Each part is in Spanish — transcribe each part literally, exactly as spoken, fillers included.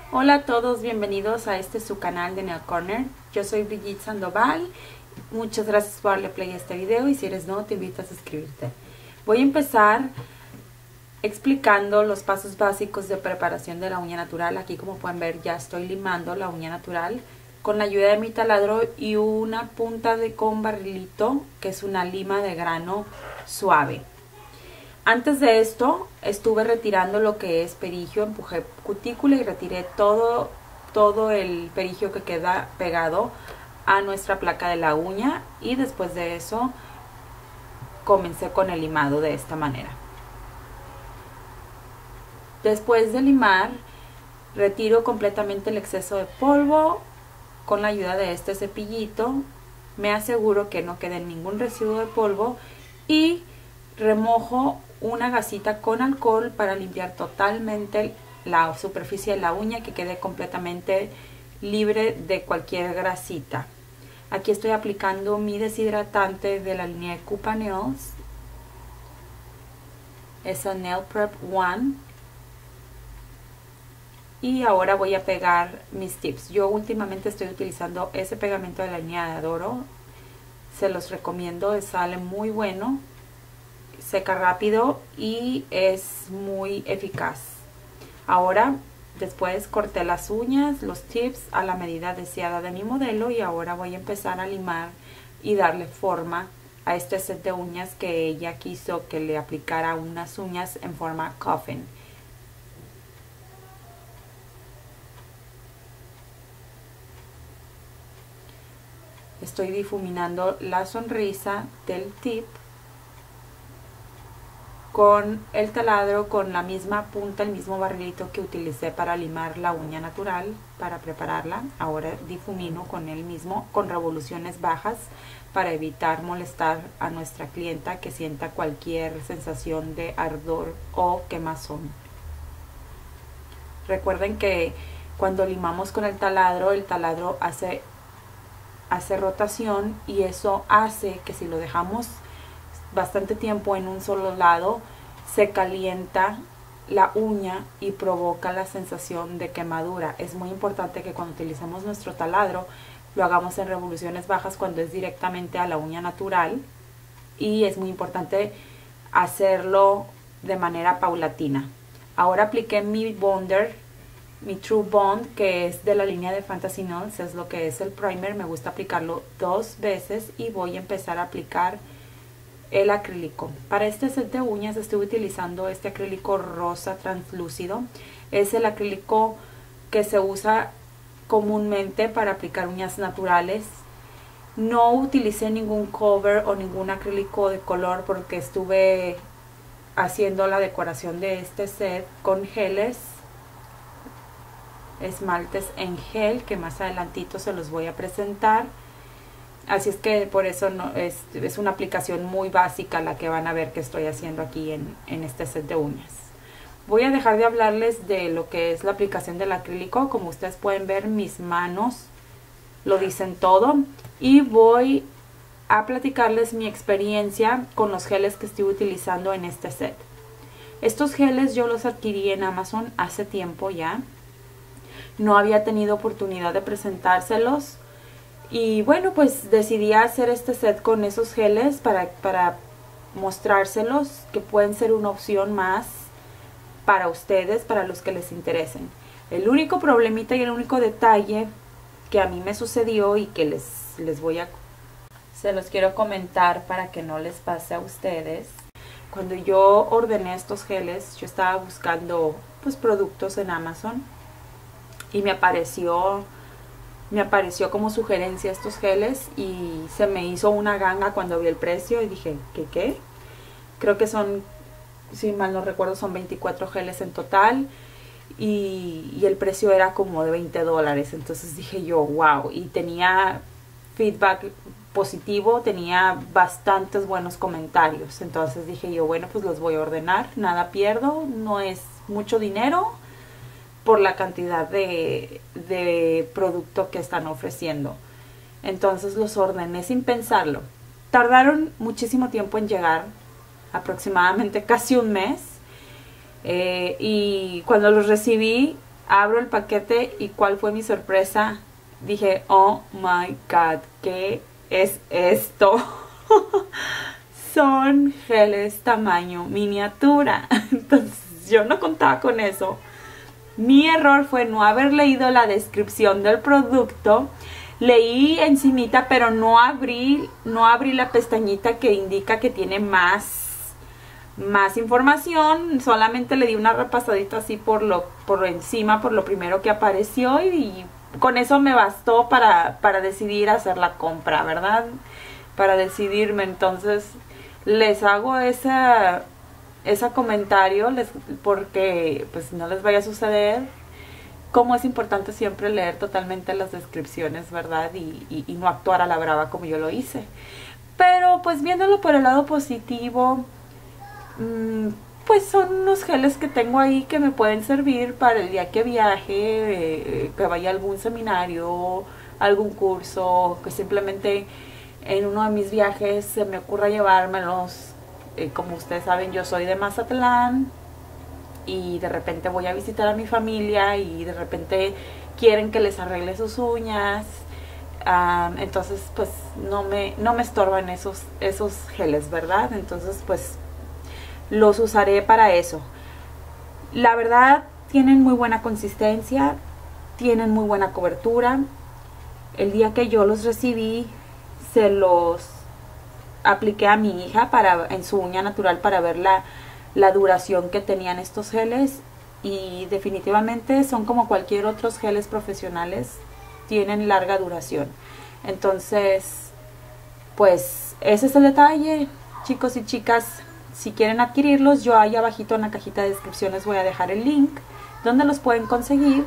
Hola a todos, bienvenidos a este su canal de Nail Corner. Yo soy Brigitte Sandoval. Muchas gracias por darle play a este video y si eres nuevo te invito a suscribirte. Voy a empezar explicando los pasos básicos de preparación de la uña natural. Aquí, como pueden ver, ya estoy limando la uña natural con la ayuda de mi taladro y una punta de con barrilito, que es una lima de grano suave. Antes de esto estuve retirando lo que es perigio, empujé cutícula y retiré todo, todo el perigio que queda pegado a nuestra placa de la uña, y después de eso comencé con el limado de esta manera. Después de limar, retiro completamente el exceso de polvo con la ayuda de este cepillito. Me aseguro que no quede ningún residuo de polvo y remojo una gasita con alcohol para limpiar totalmente la superficie de la uña, que quede completamente libre de cualquier grasita. Aquí estoy aplicando mi deshidratante de la línea de Cupa Nails, esa Nail Prep One. Y ahora voy a pegar mis tips. Yo últimamente estoy utilizando ese pegamento de la línea de Adoro. Se los recomiendo, sale muy bueno, seca rápido y es muy eficaz. Ahora, después corté las uñas, los tips a la medida deseada de mi modelo, y ahora voy a empezar a limar y darle forma a este set de uñas que ella quiso que le aplicara unas uñas en forma coffin. Estoy difuminando la sonrisa del tip con el taladro, con la misma punta, el mismo barrilito que utilicé para limar la uña natural, para prepararla. Ahora difumino con el mismo, con revoluciones bajas, para evitar molestar a nuestra clienta que sienta cualquier sensación de ardor o quemazón. Recuerden que cuando limamos con el taladro, el taladro hace, hace rotación, y eso hace que si lo dejamos bastante tiempo en un solo lado, se calienta la uña y provoca la sensación de quemadura. Es muy importante que cuando utilicemos nuestro taladro lo hagamos en revoluciones bajas cuando es directamente a la uña natural, y es muy importante hacerlo de manera paulatina. Ahora apliqué mi bonder, mi True Bond, que es de la línea de Fantasy Nails, es lo que es el primer. Me gusta aplicarlo dos veces y voy a empezar a aplicar el acrílico. Para este set de uñas estoy utilizando este acrílico rosa translúcido. Es el acrílico que se usa comúnmente para aplicar uñas naturales. No utilicé ningún cover o ningún acrílico de color porque estuve haciendo la decoración de este set con geles, esmaltes en gel, que más adelantito se los voy a presentar. Así es que por eso no, es, es una aplicación muy básica la que van a ver que estoy haciendo aquí en, en este set de uñas. Voy a dejar de hablarles de lo que es la aplicación del acrílico. Como ustedes pueden ver, mis manos lo dicen todo. Y voy a platicarles mi experiencia con los geles que estoy utilizando en este set. Estos geles yo los adquirí en Amazon hace tiempo ya. No había tenido oportunidad de presentárselos. Y bueno, pues decidí hacer este set con esos geles para, para mostrárselos, que pueden ser una opción más para ustedes, para los que les interesen. El único problemita y el único detalle que a mí me sucedió y que les, les voy a... se los quiero comentar para que no les pase a ustedes. Cuando yo ordené estos geles, yo estaba buscando pues productos en Amazon y me apareció... me apareció como sugerencia estos geles y se me hizo una ganga cuando vi el precio y dije, ¿qué qué? Creo que son, si mal no recuerdo, son veinticuatro geles en total y, y el precio era como de veinte dólares. Entonces dije yo, wow, y tenía feedback positivo, tenía bastantes buenos comentarios. Entonces dije yo, bueno, pues los voy a ordenar, nada pierdo, no es mucho dinero por la cantidad de, de producto que están ofreciendo. Entonces los ordené sin pensarlo. Tardaron muchísimo tiempo en llegar, aproximadamente casi un mes. Eh, y cuando los recibí, Abro el paquete y ¿cuál fue mi sorpresa? Dije, oh my god, ¿qué es esto? Son geles tamaño miniatura. Entonces yo no contaba con eso. Mi error fue no haber leído la descripción del producto. Leí encimita, pero no abrí, no abrí la pestañita que indica que tiene más, más información. Solamente le di una repasadita así por lo, por encima, por lo primero que apareció, y, y con eso me bastó para, para decidir hacer la compra, ¿verdad? Para decidirme. Entonces les hago esa, ese comentario les, porque pues no les vaya a suceder. Como es importante siempre leer totalmente las descripciones, ¿verdad? Y, y, y no actuar a la brava como yo lo hice. Pero pues viéndolo por el lado positivo, mmm, pues son unos geles que tengo ahí que me pueden servir para el día que viaje, eh, que vaya a algún seminario, algún curso, que simplemente en uno de mis viajes se me ocurra llevármelos. Eh, como ustedes saben, yo soy de Mazatlán y de repente voy a visitar a mi familia y de repente quieren que les arregle sus uñas. Um, entonces pues no me, no me estorban esos, esos geles, ¿verdad? Entonces pues los usaré para eso. La verdad, tienen muy buena consistencia, tienen muy buena cobertura. El día que yo los recibí, se los apliqué a mi hija para, en su uña natural, para ver la, la duración que tenían estos geles, y definitivamente son como cualquier otros geles profesionales, tienen larga duración. Entonces pues ese es el detalle, chicos y chicas. Si quieren adquirirlos, yo ahí abajito en la cajita de descripciones voy a dejar el link donde los pueden conseguir.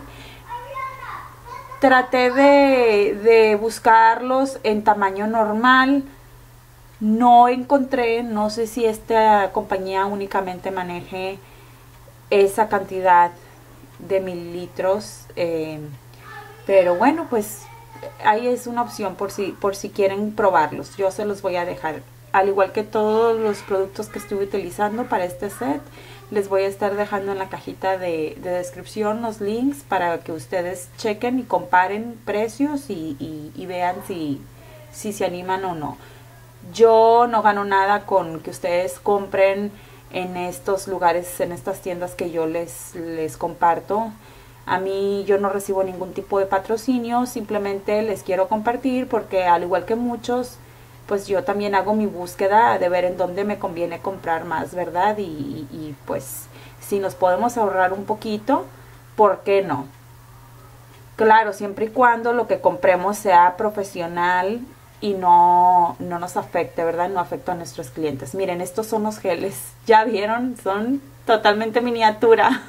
Traté de, de buscarlos en tamaño normal. No encontré, no sé si esta compañía únicamente maneje esa cantidad de mililitros. Eh, pero bueno, pues ahí es una opción por si, por si quieren probarlos. Yo se los voy a dejar. Al igual que todos los productos que estuve utilizando para este set, les voy a estar dejando en la cajita de, de descripción los links para que ustedes chequen y comparen precios y, y, y vean si, si se animan o no. Yo no gano nada con que ustedes compren en estos lugares, en estas tiendas que yo les, les comparto. A mí yo no recibo ningún tipo de patrocinio, simplemente les quiero compartir porque al igual que muchos, pues yo también hago mi búsqueda de ver en dónde me conviene comprar más, ¿verdad? Y, y, y pues si nos podemos ahorrar un poquito, ¿por qué no? Claro, siempre y cuando lo que compremos sea profesional y no, no nos afecte, ¿verdad? No afecte a nuestros clientes. Miren, estos son los geles, ¿ya vieron? Son totalmente miniatura.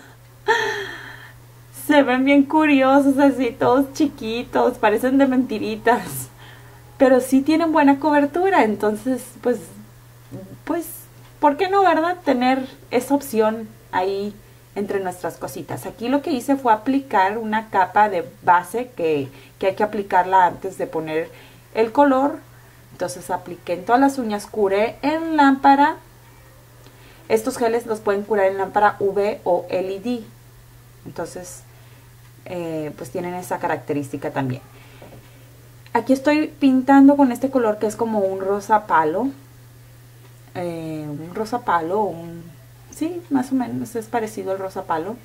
Se ven bien curiosos, así, todos chiquitos, parecen de mentiritas. Pero sí tienen buena cobertura, entonces, pues, pues, ¿por qué no, verdad? Tener esa opción ahí entre nuestras cositas. Aquí lo que hice fue aplicar una capa de base que, que hay que aplicarla antes de poner el color. Entonces apliqué en todas las uñas, curé en lámpara. Estos geles los pueden curar en lámpara U V o L E D. Entonces, eh, pues tienen esa característica también. Aquí estoy pintando con este color que es como un rosa palo. Eh, un rosa palo, un... sí, más o menos es parecido al rosa palo.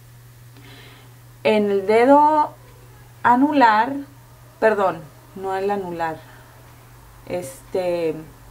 En el dedo anular, perdón, no el anular. Este...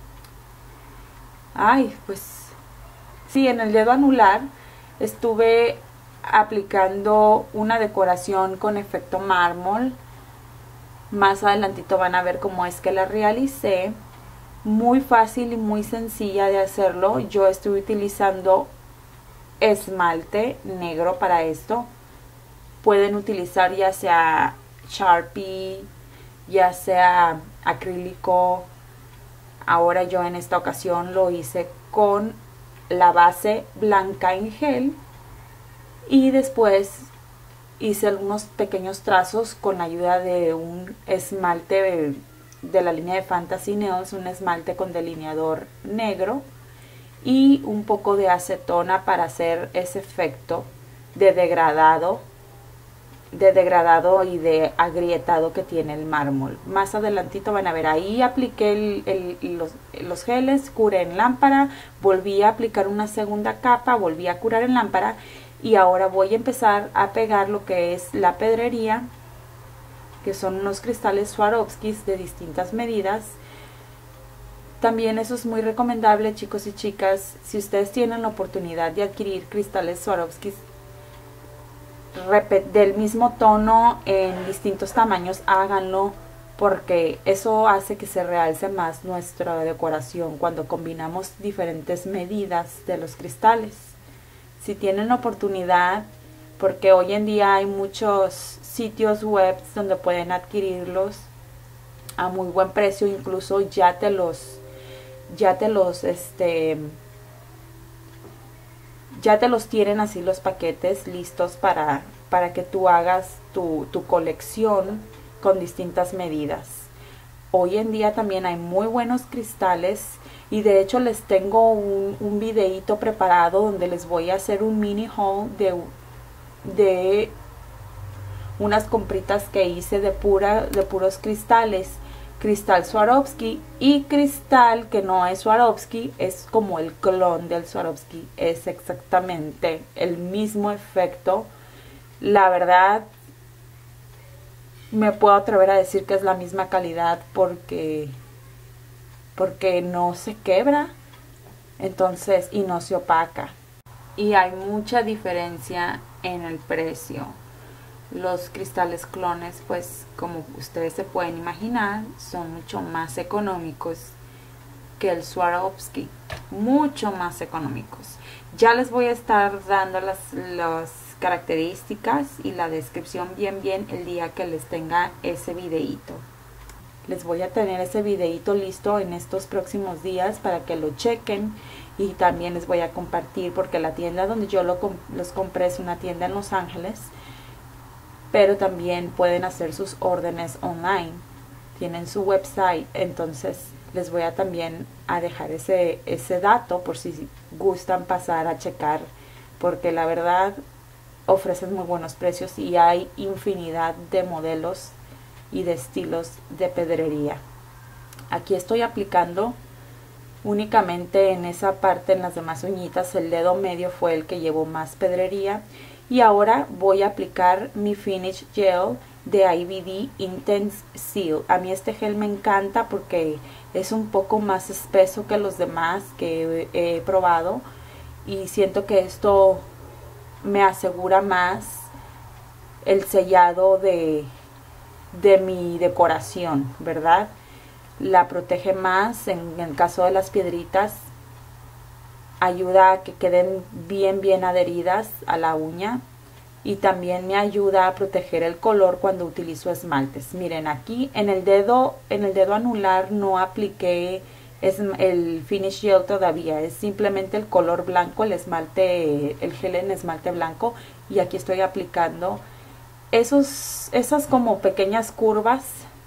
Ay, pues... sí, en el dedo anular estuve aplicando una decoración con efecto mármol. Más adelantito van a ver cómo es que la realicé. Muy fácil y muy sencilla de hacerlo. Yo estoy utilizando esmalte negro para esto. Pueden utilizar ya sea Sharpie, ya sea acrílico. Ahora yo en esta ocasión lo hice con la base blanca en gel. Y después hice algunos pequeños trazos con ayuda de un esmalte de, de la línea de Fantasy Nails, un esmalte con delineador negro y un poco de acetona para hacer ese efecto de degradado de degradado y de agrietado que tiene el mármol. Más adelantito van a ver, ahí apliqué el, el, los, los geles, curé en lámpara, volví a aplicar una segunda capa, volví a curar en lámpara y ahora voy a empezar a pegar lo que es la pedrería, que son unos cristales Swarovskis de distintas medidas. También eso es muy recomendable, chicos y chicas, si ustedes tienen la oportunidad de adquirir cristales Swarovskis del mismo tono en distintos tamaños, háganlo, porque eso hace que se realce más nuestra decoración cuando combinamos diferentes medidas de los cristales. Si tienen oportunidad, porque hoy en día hay muchos sitios web donde pueden adquirirlos a muy buen precio, incluso ya te los ya te los este ya te los tienen así los paquetes listos para, para que tú hagas tu, tu colección con distintas medidas. Hoy en día también hay muy buenos cristales y de hecho les tengo un, un videito preparado donde les voy a hacer un mini haul de, de unas compritas que hice de, pura, de puros cristales. Cristal Swarovski y cristal que no es Swarovski, es como el clon del Swarovski, es exactamente el mismo efecto. La verdad me puedo atrever a decir que es la misma calidad porque porque no se quebra, entonces, y no se opaca, y hay mucha diferencia en el precio. Los cristales clones, pues como ustedes se pueden imaginar, son mucho más económicos que el Swarovski, mucho más económicos. Ya les voy a estar dando las, las características y la descripción bien bien el día que les tenga ese videíto. Les voy a tener ese videíto listo en estos próximos días para que lo chequen, y también les voy a compartir, porque la tienda donde yo lo, los compré es una tienda en Los Ángeles, pero también pueden hacer sus órdenes online, tienen su website, entonces les voy a también a dejar ese, ese dato por si gustan pasar a checar, porque la verdad ofrecen muy buenos precios y hay infinidad de modelos y de estilos de pedrería. Aquí estoy aplicando únicamente en esa parte, en las demás uñitas, el dedo medio fue el que llevó más pedrería. Y ahora voy a aplicar mi Finish Gel de I B D Intense Seal. A mí este gel me encanta porque es un poco más espeso que los demás que he, he probado. Y siento que esto me asegura más el sellado de, de mi decoración, ¿verdad? La protege más en el caso de las piedritas. Ayuda a que queden bien bien adheridas a la uña y también me ayuda a proteger el color cuando utilizo esmaltes. Miren, aquí en el dedo en el dedo anular no apliqué es el Finish Gel todavía, es simplemente el color blanco, el esmalte, el gel en esmalte blanco, y aquí estoy aplicando esos esas como pequeñas curvas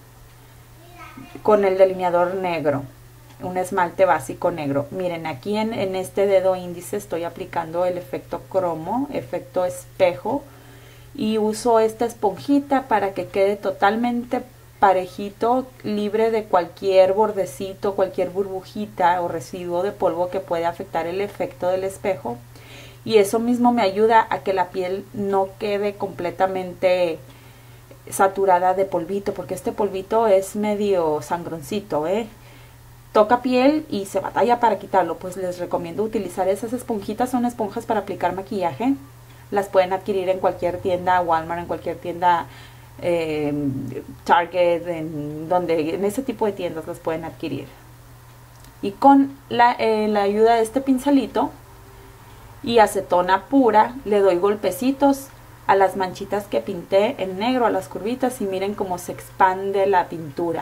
con el delineador negro, un esmalte básico negro. Miren, aquí en, en este dedo índice estoy aplicando el efecto cromo, efecto espejo, y uso esta esponjita para que quede totalmente parejito, libre de cualquier bordecito, cualquier burbujita o residuo de polvo que pueda afectar el efecto del espejo, y eso mismo me ayuda a que la piel no quede completamente saturada de polvito, porque este polvito es medio sangroncito, ¿eh? Toca piel y se batalla para quitarlo. Pues les recomiendo utilizar esas esponjitas. Son esponjas para aplicar maquillaje. Las pueden adquirir en cualquier tienda, Walmart, en cualquier tienda, eh, Target, en donde en ese tipo de tiendas las pueden adquirir. Y con la, eh, la ayuda de este pincelito y acetona pura, le doy golpecitos a las manchitas que pinté en negro, a las curvitas, y miren cómo se expande la pintura.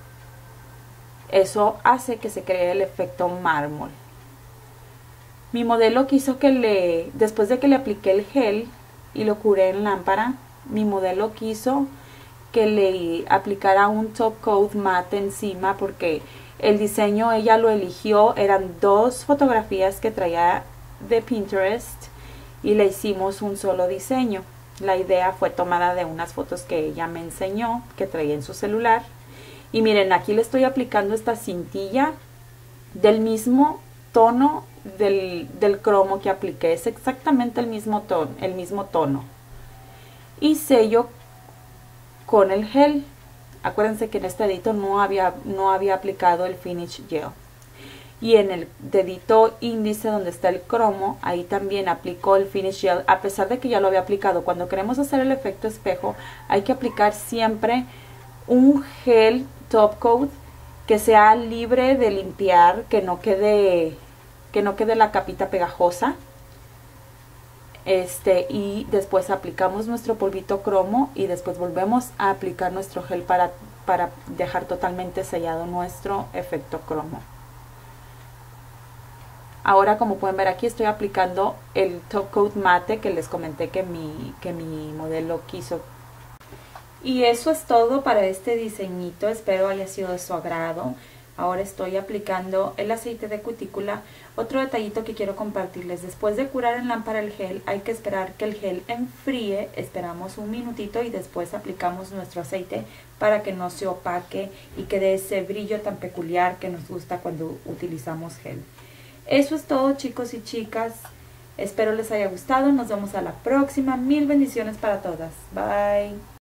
Eso hace que se cree el efecto mármol. Mi modelo quiso que le, después de que le apliqué el gel y lo curé en lámpara, mi modelo quiso que le aplicara un top coat mate encima, porque el diseño ella lo eligió, eran dos fotografías que traía de Pinterest y le hicimos un solo diseño. La idea fue tomada de unas fotos que ella me enseñó, que traía en su celular. Y miren, aquí le estoy aplicando esta cintilla del mismo tono del, del cromo que apliqué. Es exactamente el mismo tono, el mismo tono. Y sello con el gel. Acuérdense que en este dedito no había, no había aplicado el Finish Gel. Y en el dedito índice donde está el cromo, ahí también aplicó el Finish Gel, a pesar de que ya lo había aplicado. Cuando queremos hacer el efecto espejo, hay que aplicar siempre un gel top coat que sea libre de limpiar, que no quede, que no quede la capita pegajosa. Este, y después aplicamos nuestro polvito cromo y después volvemos a aplicar nuestro gel para, para dejar totalmente sellado nuestro efecto cromo. Ahora, como pueden ver, aquí estoy aplicando el top coat mate que les comenté que mi, que mi modelo quiso. Y eso es todo para este diseñito. Espero haya sido de su agrado. Ahora estoy aplicando el aceite de cutícula. Otro detallito que quiero compartirles: después de curar en lámpara el gel, hay que esperar que el gel enfríe. Esperamos un minutito y después aplicamos nuestro aceite para que no se opaque y que dé ese brillo tan peculiar que nos gusta cuando utilizamos gel. Eso es todo, chicos y chicas. Espero les haya gustado. Nos vemos a la próxima. Mil bendiciones para todas. Bye.